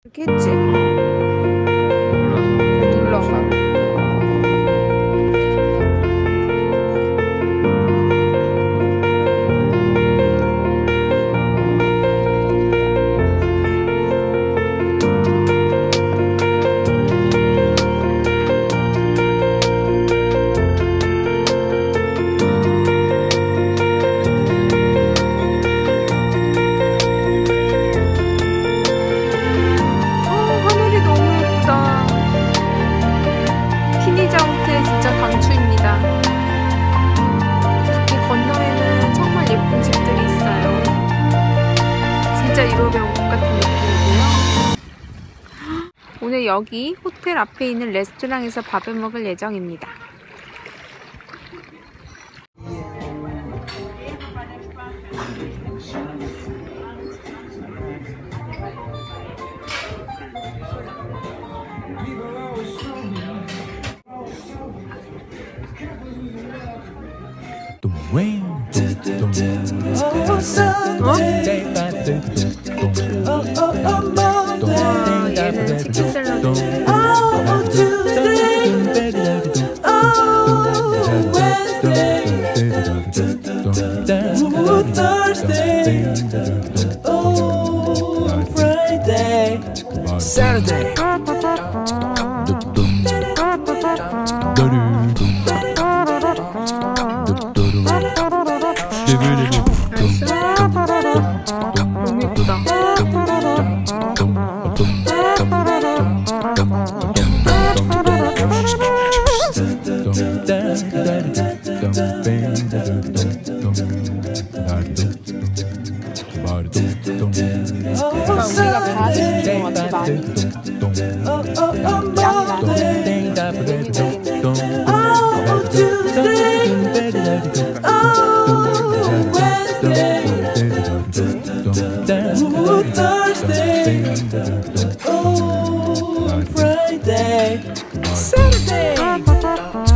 이렇게 했지? 눌러서. 피니자운트의 진짜 강추입니다. 이렇게 건너에는 정말 예쁜 집들이 있어요. 진짜 유럽의 온 같은 느낌이고요. 오늘 여기 호텔 앞에 있는 레스토랑에서 밥을 먹을 예정입니다. 얘는 치킨 샐러드. Saturday. 너무 예쁘다. 우리가 가야 되는 것 같아, 많이. Thursday, Saturday.